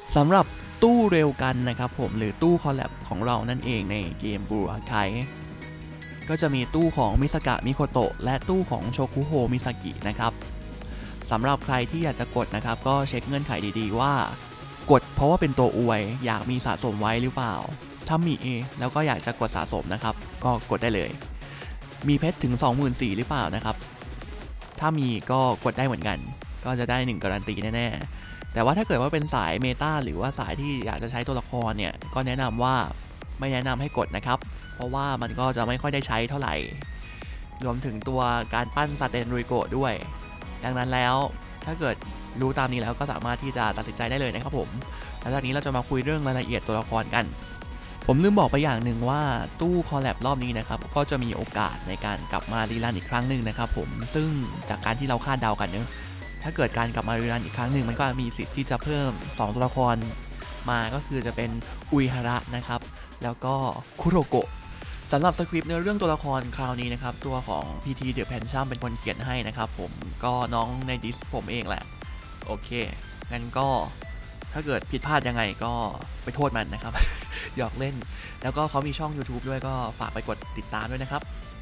สำหรับตู้เร็วกันนะครับผมหรือตู้คอลแลบของเรานั่นเองในเกมบูราไคก็จะมีตู้ของมิสกะมิโคโตะและตู้ของโชคุโฮมิซากินะครับสำหรับใครที่อยากจะกดนะครับก็เช็คเงื่อนไขดีๆว่ากดเพราะว่าเป็นตัวอวยอยากมีสะสมไว้หรือเปล่าถ้ามีแล้วก็อยากจะกดสะสมนะครับก็กดได้เลยมีเพชรถึง 24,000 หรือเปล่านะครับถ้ามีก็กดได้เหมือนกันก็จะได้1การันตีแน่ๆแต่ว่าถ้าเกิดว่าเป็นสายเมตาหรือว่าสายที่อยากจะใช้ตัวละครเนี่ยก็แนะนำว่าไม่แนะนำให้กดนะครับเพราะว่ามันก็จะไม่ค่อยได้ใช้เท่าไหร่รวมถึงตัวการปั้นซาเตนรุยโกะด้วยดังนั้นแล้วถ้าเกิดรู้ตามนี้แล้วก็สามารถที่จะตัดสินใจได้เลยนะครับผมหลังจากนี้เราจะมาคุยเรื่องรายละเอียดตัวละครกันผมลืมบอกไปอย่างหนึ่งว่าตู้คอลแลบรอบนี้นะครับก็จะมีโอกาสในการกลับมารีรันอีกครั้งหนึ่งนะครับผมซึ่งจากการที่เราคาดเดากันเนอะถ้าเกิดการกลับมารีรันอีกครั้งหนึ่งมันก็มีสิทธิ์ที่จะเพิ่ม2ตัวละครมาก็คือจะเป็นอุยฮาระนะครับแล้วก็คุโรโกะสำหรับสคริปต์เนื้อเรื่องตัวละครคราวนี้นะครับตัวของ PT The Pancham เป็นคนเขียนให้นะครับผมก็น้องในดิสผมเองแหละโอเคงั้นก็ถ้าเกิดผิดพลาดยังไงก็ไปโทษมันนะครับ หยอกเล่นแล้วก็เขามีช่อง YouTube ด้วยก็ฝากไปกดติดตามด้วยนะครับ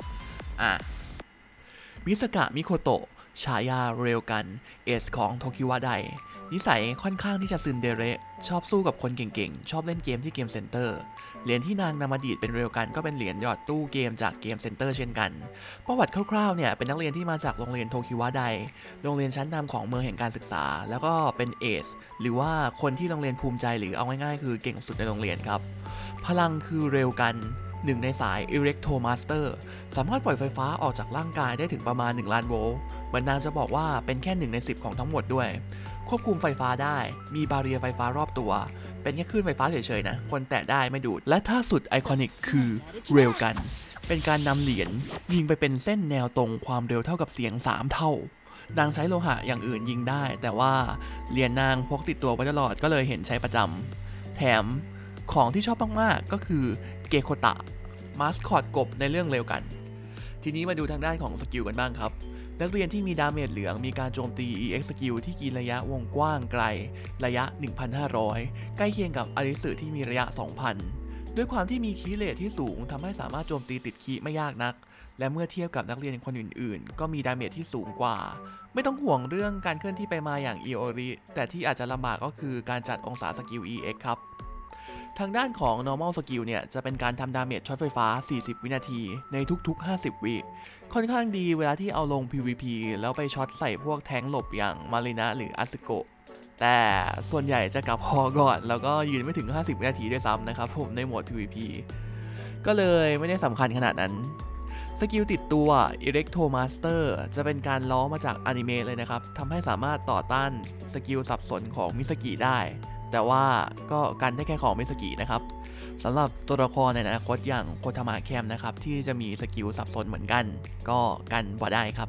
มิสกะมิโคโตะฉายาเรลกันเอสของโทคิวะไดนิสัยค่อนข้างที่จะซึนเดเระชอบสู้กับคนเก่งๆชอบเล่นเกมที่เกมเซ็นเตอร์เหรียญที่นางนำมาดีดเป็นเรลกันก็เป็นเหรียญหยอดตู้เกมจากเกมเซ็นเตอร์เช่นกันประวัติคร่าวๆเนี่ยเป็นนักเรียนที่มาจากโรงเรียนโทคิวะไดโรงเรียนชั้นนำของเมืองแห่งการศึกษาแล้วก็เป็นเอสหรือว่าคนที่โรงเรียนภูมิใจหรือเอาง่ายๆคือเก่งสุดในโรงเรียนครับพลังคือเร็วกันหนึ่งในสาย Electromaster สามารถปล่อยไฟฟ้าออกจากร่างกายได้ถึงประมาณ1 ล้านโวลต์เหมือนนางจะบอกว่าเป็นแค่1 ใน 10ของทั้งหมดด้วยควบคุมไฟฟ้าได้มีบาเรียไฟฟ้ารอบตัวเป็นแค่คลื่นไฟฟ้าเฉยๆนะคนแตะได้ไม่ดูดและท่าสุดไอคอนิกคือเร็วกันเป็นการนำเหรียญยิงไปเป็นเส้นแนวตรงความเร็วเท่ากับเสียง3 เท่านางใช้โลหะอย่างอื่นยิงได้แต่ว่าเหรียญนางพกติดตัวไว้ตลอดก็เลยเห็นใช้ประจำแถมของที่ชอบมากๆก็คือเกโคตะมาสคอตกบในเรื่องเร็วกันทีนี้มาดูทางด้านของสกิลกันบ้างครับนักเรียนที่มีดาเมจเหลืองมีการโจมตี EX สกิลที่กินระยะวงกว้างไกลระยะ 1,500 ใกล้เคียงกับอาริสึที่มีระยะ 2,000 ด้วยความที่มีคีย์เรทที่สูงทำให้สามารถโจมตีติดคีย์ไม่ยากนักและเมื่อเทียบกับนักเรียนคนอื่นๆก็มีดาเมจที่สูงกว่าไม่ต้องห่วงเรื่องการเคลื่อนที่ไปมาอย่างอิโอริแต่ที่อาจจะลำบากก็คือการจัดองศาสกิล EX ครับทางด้านของ normal skill เนี่ยจะเป็นการทำดาเมจช็อตไฟฟ้า40 วินาทีในทุกๆ50 วิค่อนข้างดีเวลาที่เอาลง PVP แล้วไปช็อตใส่พวกแท้งหลบอย่างมารินะหรืออาซึโกะแต่ส่วนใหญ่จะกลับพอก่อนแล้วก็ยืนไม่ถึง50 วินาทีด้วยซ้ำนะครับผมในโหมด PVP ก็เลยไม่ได้สำคัญขนาดนั้นสกิลติดตัว Electromaster จะเป็นการล้อมาจากอนิเมะเลยนะครับทำให้สามารถต่อต้านสกิลสับสนของมิสกิได้แต่ว่าก็กันได้แค่ของมิสกินะครับสำหรับตัวละครในอนาคตอย่างโคทามะแคมนะครับที่จะมีสกิลสับสนเหมือนกันก็กันบ่ได้ครับ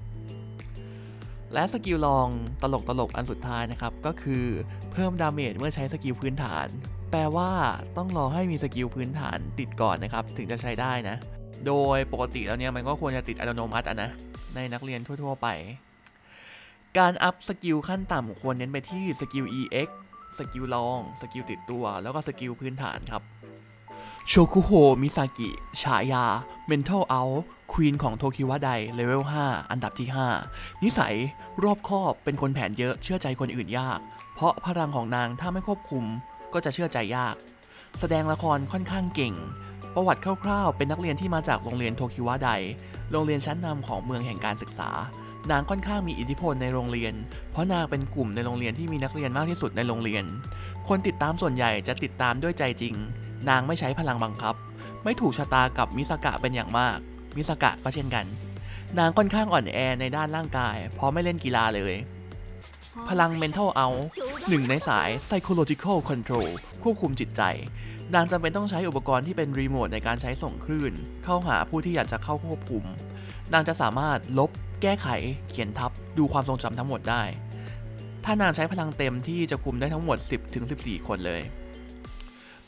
และสกิลลองตลกอันสุดท้ายนะครับก็คือเพิ่มดาเมจเมื่อใช้สกิลพื้นฐานแปลว่าต้องรอให้มีสกิลพื้นฐานติดก่อนนะครับถึงจะใช้ได้นะโดยปกติแล้วเนี่ยมันก็ควรจะติดอัตโนมัตินะในนักเรียนทั่วๆไปการอัพสกิลขั้นต่ำควรเน้นไปที่สกิล EXสกิลลองสกิลติดตัวแล้วก็สกิลพื้นฐานครับโชคุโฮมิซากิฉายา Mental Out Queen ของโทคิวะไดเลเวล 5 อันดับที่ 5 นิสัยรอบคอบเป็นคนแผนเยอะเชื่อใจคนอื่นยากเพราะพลังของนางถ้าไม่ควบคุมก็จะเชื่อใจยากแสดงละครค่อนข้างเก่งประวัติคร่าวๆเป็นนักเรียนที่มาจากโรงเรียนโทคิวะไดโรงเรียนชั้นนำของเมืองแห่งการศึกษานางค่อนข้างมีอิทธิพลในโรงเรียนเพราะนางเป็นกลุ่มในโรงเรียนที่มีนักเรียนมากที่สุดในโรงเรียนคนติดตามส่วนใหญ่จะติดตามด้วยใจจริงนางไม่ใช้พลังบังคับไม่ถูกชะตากับมิสกะเป็นอย่างมากมิสกะก็เช่นกันนางค่อนข้างอ่อนแอในด้านร่างกายเพราะไม่เล่นกีฬาเลยพลัง Mental Out หนึ่งในสาย Psychological Control ควบคุมจิตใจนางจำเป็นต้องใช้อุปกรณ์ที่เป็นรีโมทในการใช้ส่งคลื่นเข้าหาผู้ที่อยากจะเข้าควบคุมนางจะสามารถลบแก้ไขเขียนทับดูความทรงจำทั้งหมดได้ถ้านางใช้พลังเต็มที่จะคุมได้ทั้งหมด 10-14 คนเลย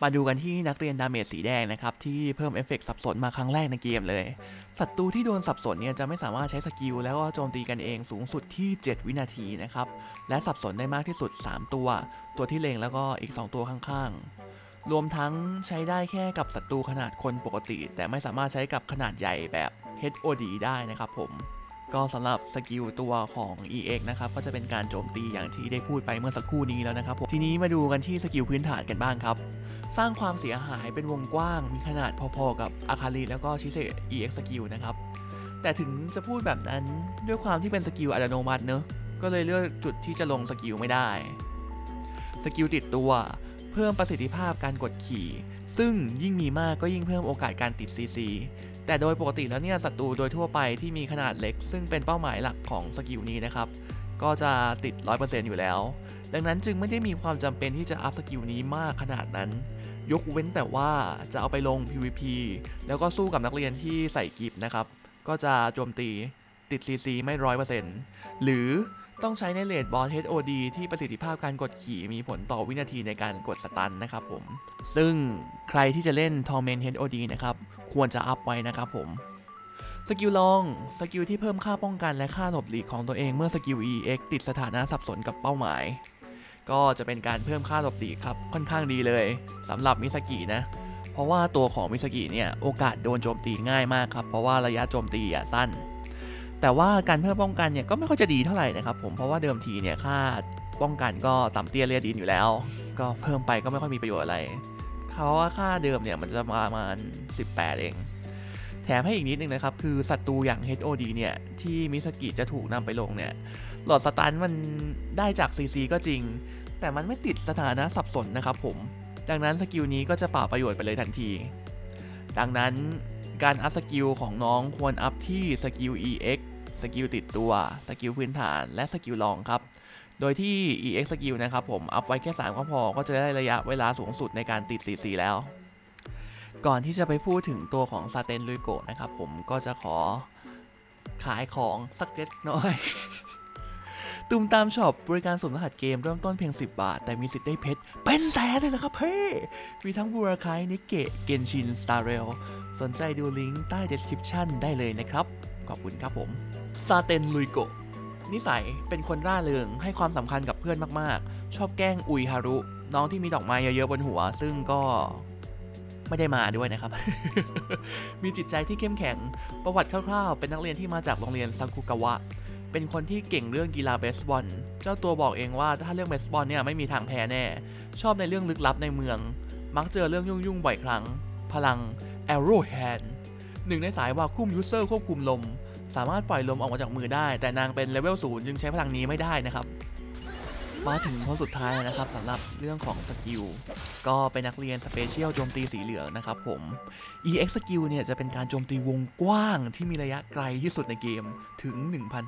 มาดูกันที่นักเรียนดาเมจสีแดงนะครับที่เพิ่มเอฟเฟกต์สับสนมาครั้งแรกในเกมเลยศัตรูที่โดนสับสนเนี่ยจะไม่สามารถใช้สกิลแล้วก็โจมตีกันเองสูงสุดที่7วินาทีนะครับและสับสนได้มากที่สุด3ตัวที่เล็งแล้วก็อีก2ตัวข้างๆรวมทั้งใช้ได้แค่กับศัตรูขนาดคนปกติแต่ไม่สามารถใช้กับขนาดใหญ่แบบ HOD ได้นะครับผมก็สำหรับสกิลตัวของ EX นะครับก็จะเป็นการโจมตีอย่างที่ได้พูดไปเมื่อสักครู่นี้แล้วนะครับทีนี้มาดูกันที่สกิลพื้นฐานกันบ้างครับสร้างความเสียหายเป็นวงกว้างมีขนาดพอๆกับอาคาริแล้วก็ชิเซ EX สกิลนะครับแต่ถึงจะพูดแบบนั้นด้วยความที่เป็นสกิลอัตโนมัติเนอะก็เลยเลือกจุดที่จะลงสกิลไม่ได้สกิลติดตัวเพิ่มประสิทธิภาพการกดขี่ซึ่งยิ่งมีมากก็ยิ่งเพิ่มโอกาสการติด CCแต่โดยปกติแล้วเนี่ยศัตรูโดยทั่วไปที่มีขนาดเล็กซึ่งเป็นเป้าหมายหลักของสกิลนี้นะครับก็จะติด 100% อยู่แล้วดังนั้นจึงไม่ได้มีความจำเป็นที่จะอัพสกิลนี้มากขนาดนั้นยกเว้นแต่ว่าจะเอาไปลง PVP แล้วก็สู้กับนักเรียนที่ใส่กิฟต์นะครับก็จะโจมตีติด CC ไม่ 100% หรือต้องใช้ในเลดบอส HOD ที่ประสิทธิภาพการกดขี่มีผลต่อวินาทีในการกดสตันนะครับผมซึ่งใครที่จะเล่น Torment HOD นะครับควรจะอัพไว้นะครับผมสกิลลองสกิลที่เพิ่มค่าป้องกันและค่าหลบหลีกของตัวเองเมื่อสกิล EX ติดสถานะสับสนกับเป้าหมายก็จะเป็นการเพิ่มค่าหลบหลีกครับค่อนข้างดีเลยสำหรับมิสกินะเพราะว่าตัวของมิสกิเนี่ยโอกาสโดนโจมตีง่ายมากครับเพราะว่าระยะโจมตีสั้นแต่ว่าการเพิ่มป้องกันเนี่ยก็ไม่ค่อยจะดีเท่าไหร่นะครับผมเพราะว่าเดิมทีเนี่ยค่าป้องกันก็ต่ำเตี้ยเลียดินอยู่แล้วก็เพิ่มไปก็ไม่ค่อยมีประโยชน์อะไรเพราะว่าค่าเดิมเนี่ยมันจะประมาณ18เองแถมให้อีกนิดนึงนะครับคือศัตรูอย่าง HOD เนี่ยที่มิสกิจะถูกนำไปลงเนี่ยหลอดสตันมันได้จาก CC ก็จริงแต่มันไม่ติดสถานะสับสนนะครับผมดังนั้นสกิลนี้ก็จะเปล่าประโยชน์ไปเลยทันทีดังนั้นการอัพสกิลของน้องควรอัพที่สกิล EX สกิลติดตัวสกิลพื้นฐานและสกิลลองครับโดยที่ EX สกิลนะครับผมอัพไว้แค่3ก็พอก็จะได้ระยะเวลาสูงสุดในการติด CC แล้วก่อนที่จะไปพูดถึงตัวของซาเตนลุยโกะนะครับผมก็จะขอขายของสักเล็กน้อย ตุมตามช็อปบริการสุ่มรหัสเกมเริ่มต้นเพียง10 บาทแต่มีสิทธิ์ได้เพชรเป็นแสนเลยนะครับเพ่มีทั้งบูราคายนิเกะเกนชินสตาร์เรลสนใจดูลิงก์ใต้ description ได้เลยนะครับขอบคุณครับผมซาเตนลุยโกะนิสัยเป็นคนร่าเริงให้ความสำคัญกับเพื่อนมากๆชอบแกล้งอุยฮารุน้องที่มีดอกไม้เยอะๆบนหัวซึ่งก็ไม่ได้มาด้วยนะครับ มีจิตใจที่เข้มแข็งประวัติคร่าวๆเป็นนักเรียนที่มาจากโรงเรียนซากุกาวะเป็นคนที่เก่งเรื่องกีฬาเบสบอลเจ้าตัวบอกเองว่าถ้าเรื่องเบสบอลเนี่ยไม่มีทางแพ้แน่ชอบในเรื่องลึกลับในเมืองมักเจอเรื่องยุ่งๆบ่อยครั้งพลัง Arrow Hand หนึ่งในสายวาคุมยูเซอร์ควบคุมลมสามารถปล่อยลมออกมาจากมือได้แต่นางเป็นเลเวล0จึงใช้พลังนี้ไม่ได้นะครับมาถึงข้อสุดท้ายนะครับสำหรับเรื่องของสกิลก็เป็นนักเรียนสเปเชียลโจมตีสีเหลืองนะครับผม EX สกิลเนี่ยจะเป็นการโจมตีวงกว้างที่มีระยะไกลที่สุดในเกมถึง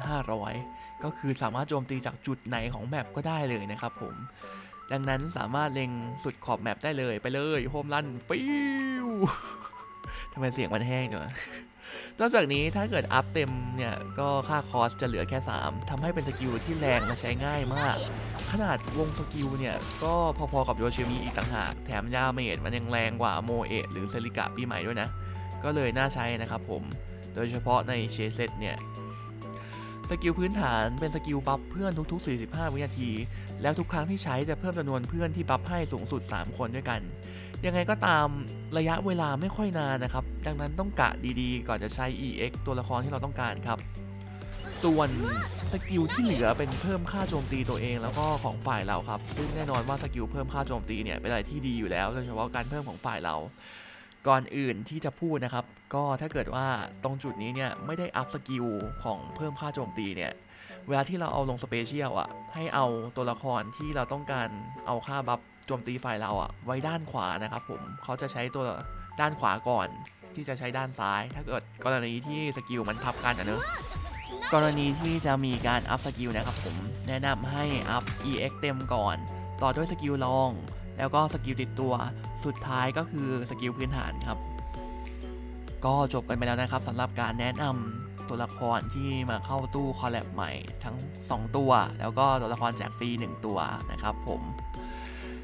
1,500 ก็คือสามารถโจมตีจากจุดไหนของแมปก็ได้เลยนะครับผมดังนั้นสามารถเล็งสุดขอบแมปได้เลยไปเลยโฮมรันฟิวทำไมเสียงมันแห้งจังนอกจากนี้ถ้าเกิดอัพเต็มเนี่ยก็ค่าคอสจะเหลือแค่3ทำให้เป็นสกิลที่แรงและใช้ง่ายมากขนาดวงสกิลเนี่ยก็พอๆกับโยชิมิอีกต่างหากแถมยาเมจมันยังแรงกว่าโมเอะหรือเซริกะปีใหม่ด้วยนะก็เลยน่าใช้นะครับผมโดยเฉพาะในเชเซตเนี่ยสกิลพื้นฐานเป็นสกิลบัฟเพื่อนทุกๆ45วินาทีแล้วทุกครั้งที่ใช้จะเพิ่มจำนวนเพื่อนที่บัฟให้สูงสุด3คนด้วยกันยังไงก็ตามระยะเวลาไม่ค่อยนานนะครับดังนั้นต้องกะดีๆก่อนจะใช้ EX ตัวละครที่เราต้องการครับส่วนสกิลที่เหลือเป็นเพิ่มค่าโจมตีตัวเองแล้วก็ของฝ่ายเราครับซึ่งแน่นอนว่าสกิลเพิ่มค่าโจมตีเนี่ยเป็นอะไรที่ดีอยู่แล้วโดยเฉพาะการเพิ่มของฝ่ายเราก่อนอื่นที่จะพูดนะครับก็ถ้าเกิดว่าตรงจุดนี้เนี่ยไม่ได้อัพสกิลของเพิ่มค่าโจมตีเนี่ยเวลาที่เราเอาลงสเปเชียลอ่ะให้เอาตัวละครที่เราต้องการเอาค่าบัฟโจมตีฝ่ายเราอ่ะไว้ด้านขวานะครับผมเขาจะใช้ตัวด้านขวาก่อนที่จะใช้ด้านซ้ายถ้าเกิดกรณีที่สกิลมันทับกันนะเนอะกรณีที่จะมีการอัพสกิลนะครับผมแนะนำให้อัพ EX เต็มก่อนต่อด้วยสกิลลองแล้วก็สกิลติดตัวสุดท้ายก็คือสกิลพื้นฐานครับก็จบกันไปแล้วนะครับสำหรับการแนะนำตัวละครที่มาเข้าตู้คอลแลบใหม่ทั้ง2ตัวแล้วก็ตัวละครแจกฟรี1ตัวนะครับผม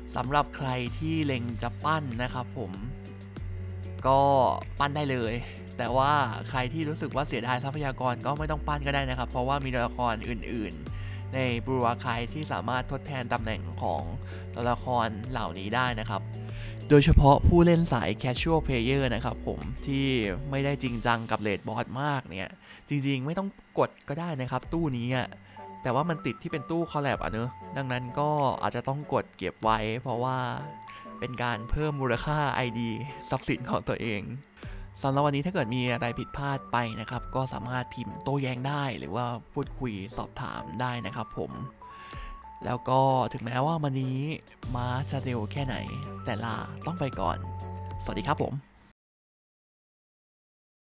สำหรับใครที่เล็งจะปั้นนะครับผมก็ปั้นได้เลยแต่ว่าใครที่รู้สึกว่าเสียดายทรัพยากรก็ไม่ต้องปั้นก็ได้นะครับเพราะว่ามีตัวละครอื่นๆในบรูอาร์ไคที่สามารถทดแทนตำแหน่งของตัวละครเหล่านี้ได้นะครับโดยเฉพาะผู้เล่นสาย casual player นะครับผมที่ไม่ได้จริงจังกับเลดบอสมากเนี่ยจริงๆไม่ต้องกดก็ได้นะครับตู้นี้แต่ว่ามันติดที่เป็นตู้คอลแลบเนอะดังนั้นก็อาจจะต้องกดเก็บไว้เพราะว่าเป็นการเพิ่มมูลค่า ID ทรัพย์สินของตัวเองสำหรับวันนี้ถ้าเกิดมีอะไรผิดพลาดไปนะครับก็สามารถพิมพ์โต้แย้งได้หรือว่าพูดคุยสอบถามได้นะครับผมแล้วก็ถึงแม้ว่าวันนี้ม้าจะเร็วแค่ไหนแต่ลาต้องไปก่อนสวัสดีครับผม